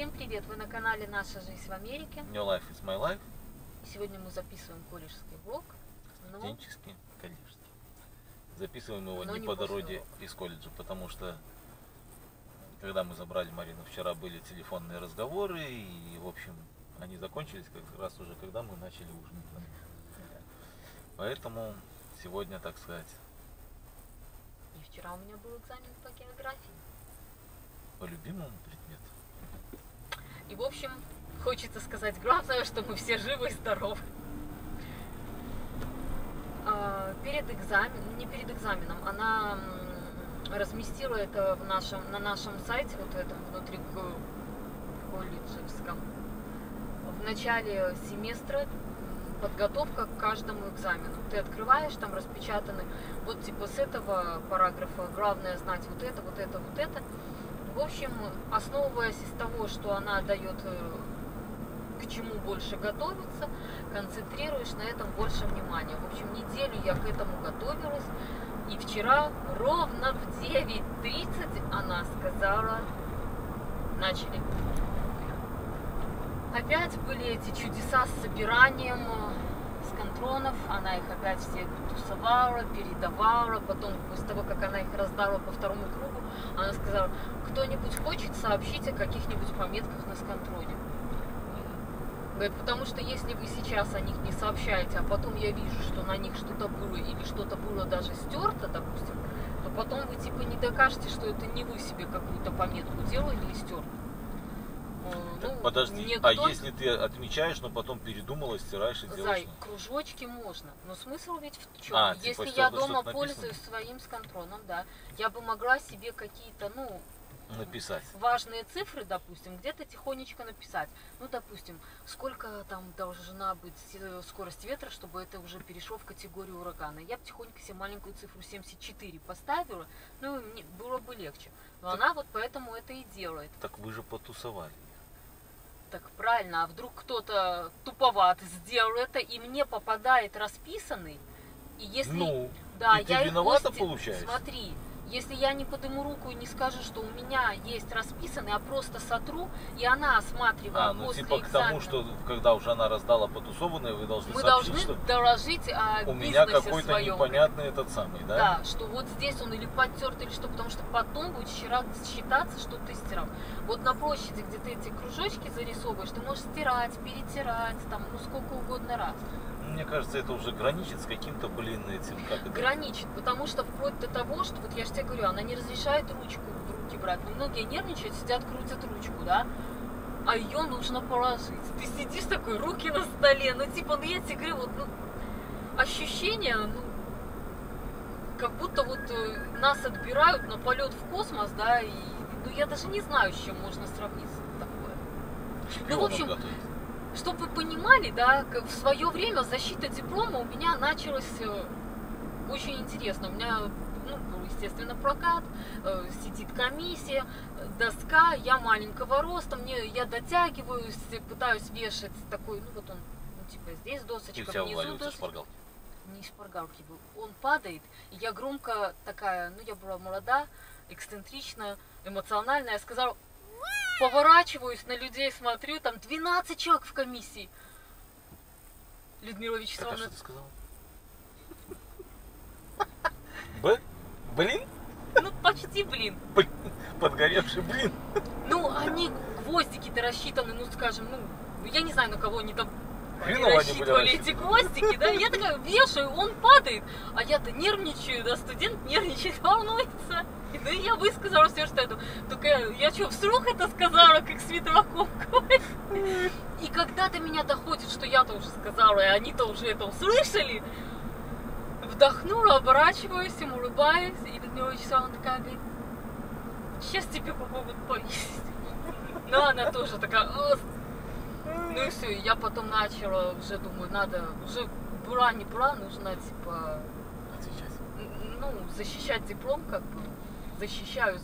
Всем привет! Вы на канале Наша жизнь в Америке. Your life is my life. Сегодня мы записываем колледжский влог. Студенческий, колледжский. Записываем его Но не не по после дороге урока. из колледжа, потому что когда мы забрали Марину, вчера были телефонные разговоры, и в общем они закончились как раз уже когда мы начали ужинать. Поэтому сегодня, так сказать, И вчера у меня был экзамен по географии. по любимому предмету. И в общем, хочется сказать главное, что мы все живы и здоровы. Перед экзаменом, не перед экзаменом, она разместила это на нашем сайте, вот в этом внутри колледжевском. В начале семестра подготовка к каждому экзамену. Ты открываешь, там распечатаны, вот типа с этого параграфа главное знать вот это, вот это, вот это. В общем, основываясь из того, что она дает, к чему больше готовиться, концентрируешь на этом больше внимания. В общем, неделю я к этому готовилась. И вчера ровно в 9:30 она сказала: начали. Опять были эти чудеса с собиранием скантронов. Она их опять все тусовала, передавала. Потом, после того, как она их раздала по второму кругу, она сказала: кто-нибудь хочет сообщить о каких-нибудь пометках на скантроне? Говорит, потому что если вы сейчас о них не сообщаете, а потом я вижу, что на них что-то было или что-то было даже стерто, допустим, то потом вы типа не докажете, что это не вы себе какую-то пометку делали и стерли. Ну, подожди, никто... а если ты отмечаешь, но потом передумала, стираешь и делаешь? Зай, кружочки можно, но смысл ведь в чем? Типа, если я дома пользуюсь своим скантроном, да, я бы могла себе какие-то, написать важные цифры, допустим, где-то тихонечко написать. Ну, допустим, сколько там должна быть скорость ветра, чтобы это уже перешло в категорию урагана. Я бы тихонько себе маленькую цифру 74 поставила, ну, мне было бы легче. Но так, она вот поэтому это и делает. Так вы же потусовали. Так правильно, а вдруг кто-то туповат сделал это, и мне попадает расписанный, и если... да, и ты виновата, получается? Смотри, если я не подниму руку и не скажу, что у меня есть расписанный, а просто сотру, и она осматривает после типа экзамена. К тому, что когда уже она раздала потусованное, вы должны сообщить, что доложить о у меня бизнесе какой-то своем. непонятный этот самый, да? Да, что вот здесь он или подтерт, или что, потому что потом будет считаться, что ты стирал. Вот на площади, где ты эти кружочки зарисовываешь, ты можешь стирать, перетирать, там, сколько угодно раз. Мне кажется, это уже граничит с каким-то, этим, как это? Граничит, потому что вплоть до того, что, вот я же тебе говорю, она не разрешает ручку в руки брать. Но многие нервничают, сидят, крутят ручку, да? А ее нужно положить. Ты сидишь такой, руки на столе, я тебе говорю, ощущение, как будто нас отбирают на полет в космос, да, и, я даже не знаю, с чем можно сравнить такое. В общем, чтобы вы понимали, да, в свое время защита диплома у меня началась очень интересно. У меня, был, естественно, прокат, сидит комиссия, доска, я маленького роста, я дотягиваюсь, пытаюсь вешать такой, здесь досочка, внизу досочка. Не из шпаргалки был. Он падает, и я громко такая, я была молода, эксцентричная, эмоциональная, я сказала... Поворачиваюсь на людей, смотрю, там 12 человек в комиссии. Людмила Вячеславовна... Так, а что ты сказала? Блин? Почти блин. Подгоревший блин. Они гвоздики-то рассчитаны, скажем, я не знаю, на кого они там рассчитывали эти гвоздики, да, я такая вешаю, он падает, а я-то нервничаю, да, студент нервничает, волнуется. И я высказала все, что это. Только я что, вслух это сказала, как с ветраком? И когда до меня доходит, что я-то уже сказала, и они-то уже это услышали, вдохнула, оборачиваюсь, им улыбаюсь, и Людмила Вячеславовна такая говорит: сейчас тебе помогут повесить. Она тоже такая... и все, я потом начала, уже думаю, надо, уже была, не была, нужно, отвечать. Защищать диплом, защищаю.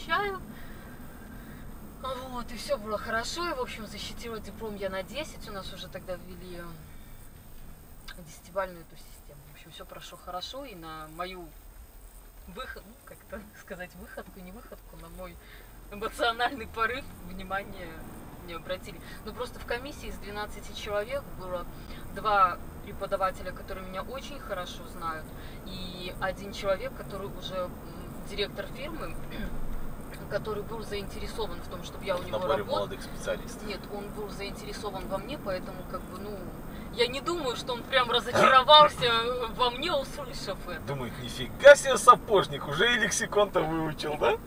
И все было хорошо, и, в общем, защитила диплом я на 10, у нас уже тогда ввели 10-бальную эту систему. В общем, все прошло хорошо, и на мою выходку, не выходку, на мой эмоциональный порыв, внимание внимание обратили. Но просто в комиссии из 12 человек было 2 преподавателя, которые меня очень хорошо знают, и 1 человек, который уже директор фирмы, который был заинтересован в том, чтобы я у него работала. работала. Молодых специалистов. Нет, он был заинтересован во мне, поэтому как бы, ну, я не думаю, что он прям разочаровался во мне, услышав это. Думает, нифига себе сапожник, уже и лексикон-то выучил, да?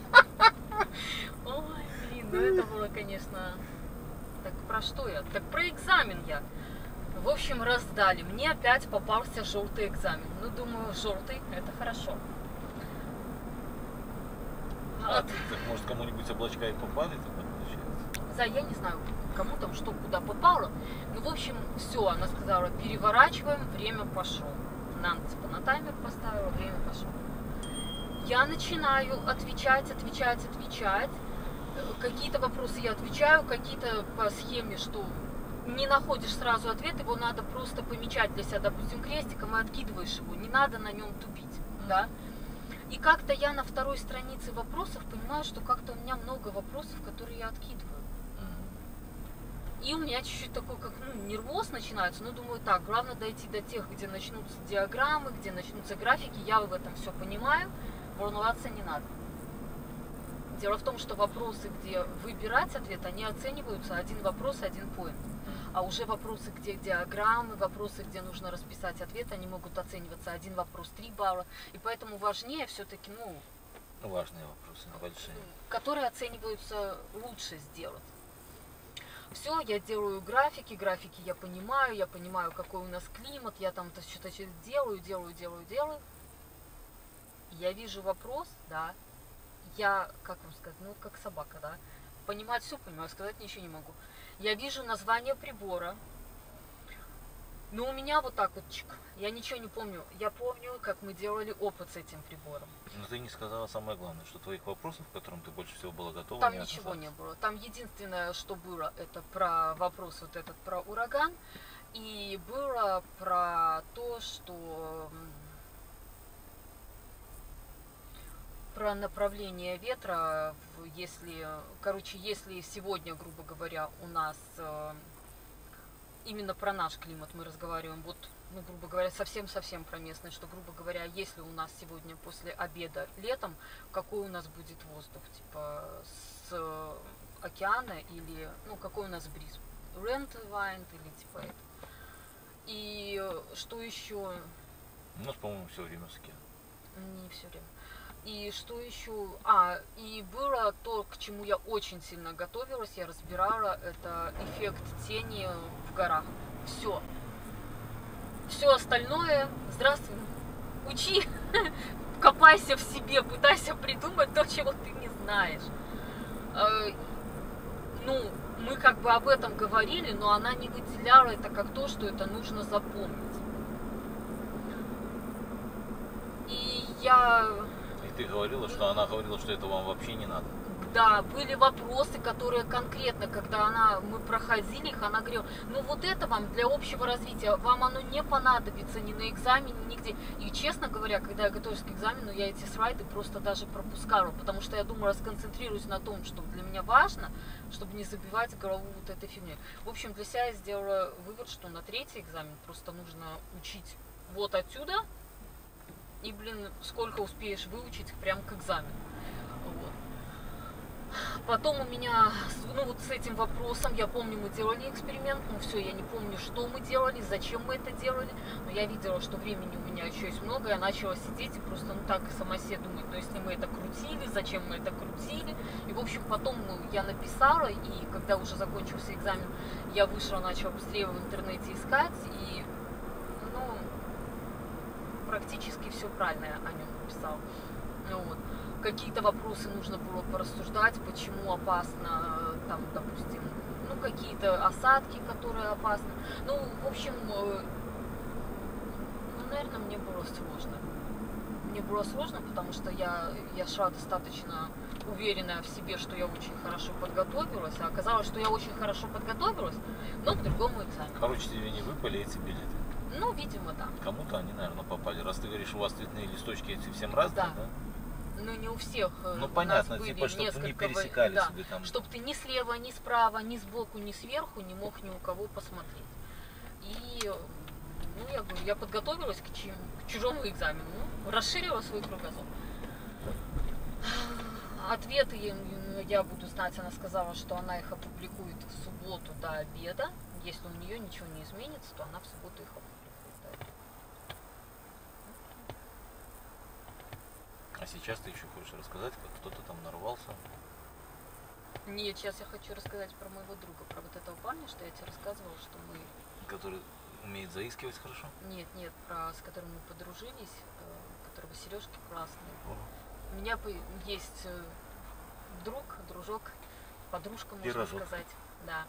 Ой, блин, ну это было, конечно... Так про что я? Так про экзамен я. В общем, раздали. Мне опять попался желтый экзамен. Ну, думаю, желтый, это хорошо. Так, может, кому-нибудь облачка и попали тогда, получается? Да, я не знаю, кому там что куда попало. Ну, в общем, все, она сказала, переворачиваем, время пошло. Надо, типа, на таймер поставила, время пошло. Я начинаю отвечать. Какие-то вопросы я отвечаю, какие-то по схеме, что не находишь сразу ответ, его надо просто помечать для себя, допустим, крестиком, и откидываешь его, не надо на нем тупить, да. И как-то я на 2-й странице вопросов понимаю, что как-то у меня много вопросов, которые я откидываю. И у меня чуть-чуть такой, как, нервоз начинается, но думаю, так, главное дойти до тех, где начнутся диаграммы, где начнутся графики, я в этом все понимаю, волноваться не надо. Дело в том, что вопросы, где выбирать ответ, они оцениваются 1 вопрос, 1 поинт. А уже вопросы, где диаграммы, вопросы, где нужно расписать ответ, они могут оцениваться 1 вопрос 3 балла. И поэтому важнее все-таки, важные вопросы, небольшие. Которые оцениваются лучше сделать. Все, я делаю графики я понимаю, какой у нас климат, я там что-то делаю. Я вижу вопрос, да, я, как вам сказать, как собака, да, понимать все понимаю, сказать ничего не могу. Я вижу название прибора, но у меня вот так вот чик, я ничего не помню. Я помню, как мы делали опыт с этим прибором. Но ты не сказала самое главное, что твоих вопросов, к которым ты больше всего была готова, там ничего не было. Там единственное, что было, это про вопрос вот этот, про ураган, и было про то, что... про направление ветра, если сегодня, грубо говоря, у нас именно про наш климат мы разговариваем, вот, грубо говоря, совсем про местный, что, грубо говоря, если у нас сегодня после обеда летом, какой у нас будет воздух, типа с океана или, какой у нас бриз, wind или типа это. И что еще? У нас, по-моему, все время с океана. Не все время. И что еще? И было то, к чему я очень сильно готовилась, я разбирала, это эффект тени в горах. Все. Все остальное, здравствуй, учи, копайся в себе, пытайся придумать то, чего ты не знаешь. Мы как бы об этом говорили, но она не выделяла это как то, что это нужно запомнить. Ты говорила, что она говорила, что это вам вообще не надо. Да, были вопросы, которые конкретно, когда мы проходили их, она говорила, вот это вам для общего развития, вам оно не понадобится ни на экзамене, нигде. И честно говоря, когда я готовилась к экзамену, я эти слайды просто даже пропускала, потому что я думала, сконцентрируюсь на том, что для меня важно, чтобы не забивать голову вот этой фигней. В общем, для себя я сделала вывод, что на 3-й экзамен просто нужно учить вот отсюда, и, сколько успеешь выучить прям к экзамену. Вот. Потом у меня, с этим вопросом, я помню, мы делали эксперимент, все, я не помню, что мы делали, зачем мы это делали, но я видела, что времени у меня еще есть много, я начала сидеть и просто, так сама себе думать, если мы это крутили, зачем мы это крутили, и, в общем, потом я написала, и когда уже закончился экзамен, я вышла, начала быстрее в интернете искать, и, практически все правильно я о нем написала. Какие-то вопросы нужно было порассуждать, почему опасно, там, допустим, какие-то осадки, которые опасны. В общем, наверное, мне было сложно. Мне было сложно, потому что я шла достаточно уверенная в себе, что я очень хорошо подготовилась, а оказалось, что я очень хорошо подготовилась, но к другому экзамену. Короче, тебе не выпали эти билеты? Видимо, да. Кому-то они, наверное, попали. Раз ты говоришь, у вас цветные листочки эти всем разные, да? ну не у всех. Ну у понятно, нас были типа, чтобы не несколько пересекались да, вы там. чтобы ты ни слева, ни справа, ни сбоку, ни сверху не мог ни у кого посмотреть. И, ну, я говорю, я подготовилась к чужому экзамену, ну, расширила свой кругозор. Ответы я буду знать, она сказала, что она их опубликует в субботу до обеда. Если у нее ничего не изменится, то она в субботу их опубликует. А сейчас ты еще хочешь рассказать, как кто-то там нарвался? Нет, сейчас я хочу рассказать про моего друга, про вот этого парня, что я тебе рассказывала, что мы... Который умеет заискивать хорошо? Нет, с которым мы подружились, у которого сережки красные. О. У меня есть дружок, подружка, можно Пирожок. сказать. Да.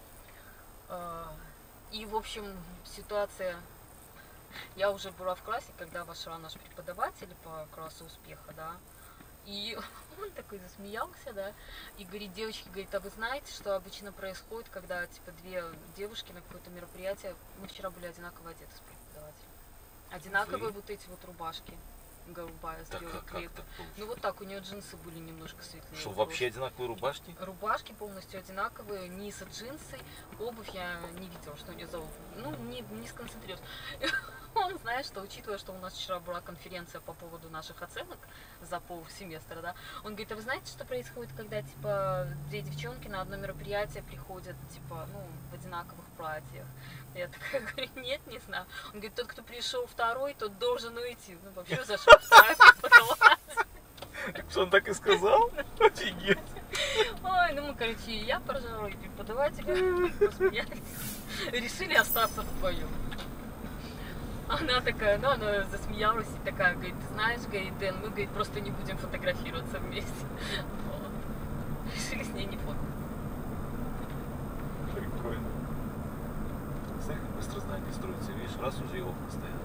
И, в общем, ситуация... Я уже была в классе, когда вошла наш преподаватель по классу успеха, да. И он такой засмеялся, да, и говорит, девочки, говорит, а вы знаете, что обычно происходит, когда, типа, две девушки на какое-то мероприятие, мы вчера были одинаково одеты с преподавателем. Одинаковые вот эти вот рубашки, голубая, с белой клеткой. Ну вот так, у нее джинсы были немножко светлее. Что, вообще одинаковые рубашки? Рубашки полностью одинаковые, низ и джинсы, обувь я не видела, что у нее за обувь. Ну, не сконцентрировалась. Он знает, что, учитывая, что у нас вчера была конференция по поводу наших оценок за полсеместра, да, он говорит, а вы знаете, что происходит, когда, типа, две девчонки на одно мероприятие приходят, типа, ну, в одинаковых платьях? Я такая говорю, нет, не знаю. Он говорит, тот, кто пришел второй, тот должен уйти. Ну, вообще, зашел второй преподаватель. Что он так и сказал? Офигеть. Ой, ну мы, короче, я поржала, и преподаватели посмеялись. Решили остаться вдвоем. Она такая, ну, она засмеялась и такая, говорит, ты знаешь, говорит, Дэн, мы, говорит, просто не будем фотографироваться вместе. Вот. Решили с ней не фото. Прикольно. Знаешь, как быстро знания строятся, видишь, раз уже и окна стоят.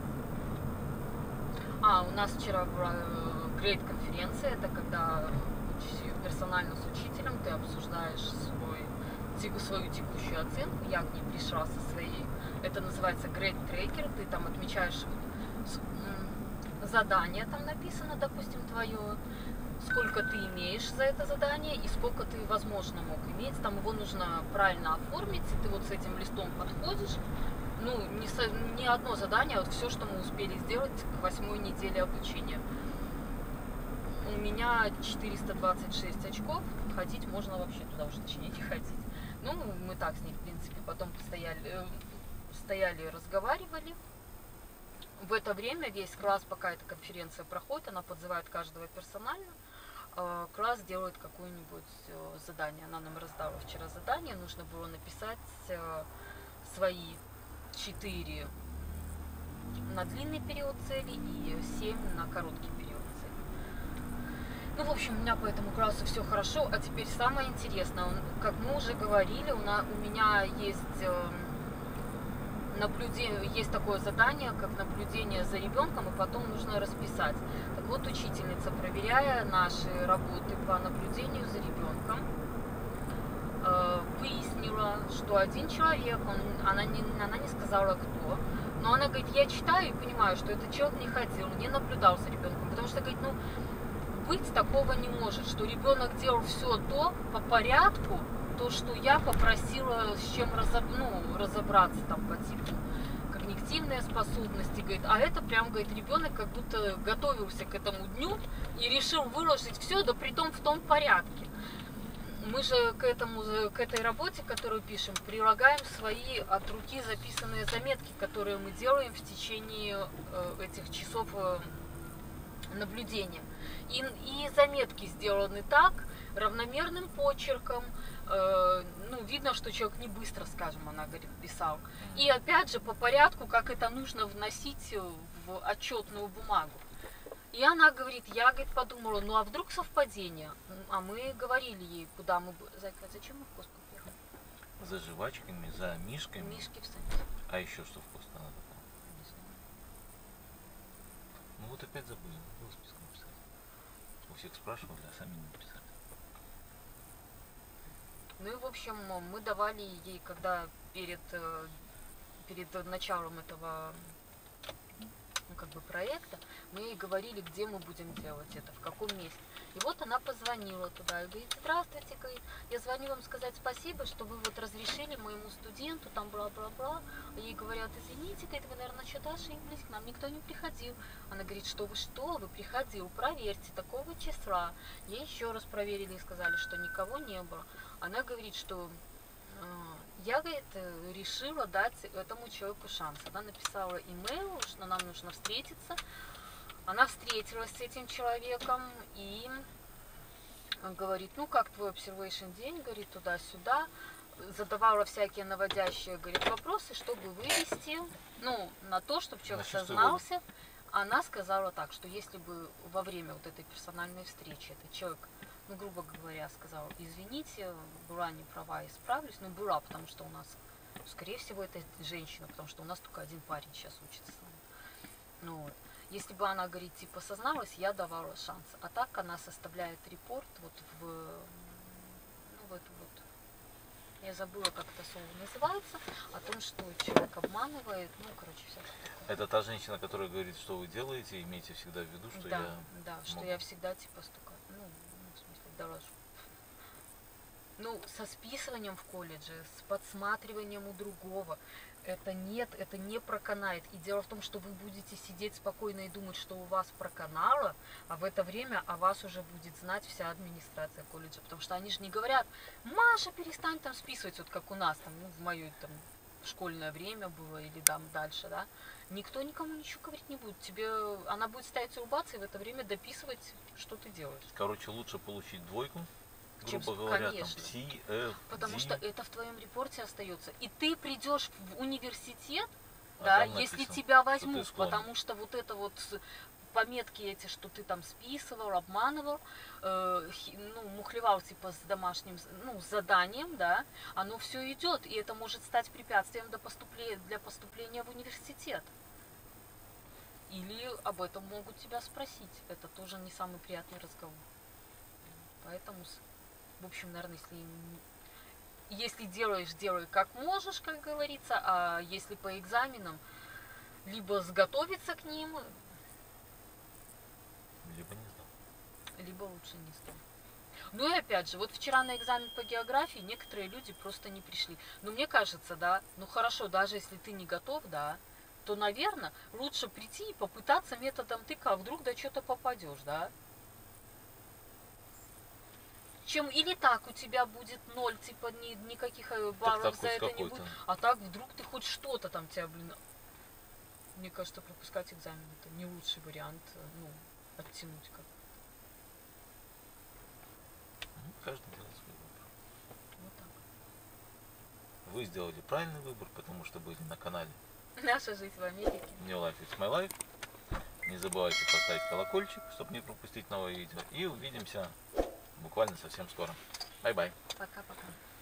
У нас вчера была грейд-конференция, это когда персонально с учителем ты обсуждаешь свою текущую оценку. Я к ней пришла со своей. Это называется Grade Tracker. Ты там отмечаешь задание, там написано, допустим, твое, сколько ты имеешь за это задание и сколько ты, возможно, мог иметь. Там его нужно правильно оформить, и ты вот с этим листом подходишь. Ну, не одно задание, а вот все, что мы успели сделать к 8-й неделе обучения. У меня 426 очков. Ходить можно вообще туда уже, точнее, не ходить. Ну, мы так с ней, в принципе, потом стояли, разговаривали. В это время весь класс, пока эта конференция проходит, она подзывает каждого персонально. Класс делает какое-нибудь задание. Она нам раздала вчера задание. Нужно было написать свои 4 на длинный период цели и 7 на короткий период цели. Ну, в общем, у меня по этому классу все хорошо. А теперь самое интересное, как мы уже говорили, у меня есть есть такое задание, как наблюдение за ребенком, и потом нужно расписать. Так вот, учительница, проверяя наши работы по наблюдению за ребенком, выяснила, что один человек, она не сказала кто, но она говорит, я читаю и понимаю, что этот человек не ходил, не наблюдал за ребенком, потому что, говорит, ну, быть такого не может, что ребенок делал все то по порядку, то, что я попросила с чем разобраться там по типу когнитивные способности, говорит, а это прям, говорит, ребенок как будто готовился к этому дню и решил выложить все, да притом в том порядке. Мы же к этой работе, которую пишем, прилагаем свои от руки записанные заметки, которые мы делаем в течение этих часов наблюдения. И заметки сделаны так, равномерным почерком, ну, видно, что человек не быстро, скажем, она говорит, писал. И опять же, по порядку, как это нужно вносить в отчетную бумагу. И она говорит, я, говорит, подумала, ну а вдруг совпадение? А мы говорили ей, куда мы... Зачем мы в Костку ехали? За жвачками, за мишками. Мишки в Союзе. А еще что вкусно надо было? Не знаю. Ну вот опять забыли, надо было список написать. У всех спрашивали, а сами не написали. Ну и в общем, мы давали ей, когда перед началом этого ну, как бы проекта, мы ей говорили, где мы будем делать это, в каком месте. И вот она позвонила туда и говорит: здравствуйте, говорит, я звоню вам сказать спасибо, что вы вот разрешили моему студенту, там бла-бла-бла. Ей говорят: извините, говорит, вы, наверное, что-то ошиблись, к нам никто не приходил. Она говорит: что, вы приходил, проверьте, такого числа. Ей еще раз проверили и сказали, что никого не было. Она говорит, что я, говорит, решила дать этому человеку шанс. Она написала имейл, что нам нужно встретиться. Она встретилась с этим человеком и говорит: ну как твой observation день, говорит, туда-сюда. Задавала всякие наводящие, говорит, вопросы, чтобы вывести, ну, на то, чтобы человек сознался. Она сказала так, что если бы во время вот этой персональной встречи этот человек, ну, грубо говоря, сказал: извините, была не права, исправлюсь, ну, была, потому что у нас, скорее всего, это женщина, потому что у нас только один парень сейчас учится с нами. Ну, если бы она, говорит, типа созналась, я давала шанс. А так она составляет репорт вот в эту вот, я забыла, как это слово называется, о том, что человек обманывает, ну, короче, все такое. Это та женщина, которая говорит, что вы делаете, имейте всегда в виду, что да, я Да, смогу. что я всегда, типа, столько, ну, в смысле, доложу. Ну, со списыванием в колледже, с подсматриванием у другого, это нет, это не проканает. И дело в том, что вы будете сидеть спокойно и думать, что у вас проканало, а в это время о вас уже будет знать вся администрация колледжа. Потому что они же не говорят: Маша, перестань там списывать, вот как у нас, там, ну, в мое там школьное время было или там дальше, да. Никто никому ничего говорить не будет. Она будет стоять улыбаться и в это время дописывать, что ты делаешь. Короче, лучше получить двойку, грубо говоря, там, C, F, потому D. что это в твоем репорте остается. И ты придешь в университет, да, если тебя возьмут, потому что вот это вот пометки эти, что ты там списывал, обманывал, ну, мухлевал типа с домашним, ну, с заданием, да, оно все идет, и это может стать препятствием для поступления в университет. Или об этом могут тебя спросить. Это тоже не самый приятный разговор. Поэтому, в общем, наверное, если делаешь, делай как можешь, как говорится, а если по экзаменам, либо сготовиться к ним, либо не сдал. Либо лучше не сдал. Ну и опять же, вот вчера на экзамен по географии некоторые люди просто не пришли. Но мне кажется, да, ну хорошо, даже если ты не готов, да, то, наверное, лучше прийти и попытаться методом тыка, а вдруг до что-то попадешь, да? Чем или так у тебя будет 0, типа никаких баллов за это не будет, а так вдруг ты хоть что-то там тебя, блин. Мне кажется, пропускать экзамен — это не лучший вариант, ну, оттянуть как. Каждый делает свой выбор. Вот так. Вы сделали правильный выбор, потому что были на канале Наша жизнь в Америке. New Life is my life. Не забывайте поставить колокольчик, чтобы не пропустить новое видео. И увидимся буквально совсем скоро. Бай-бай. Пока-пока.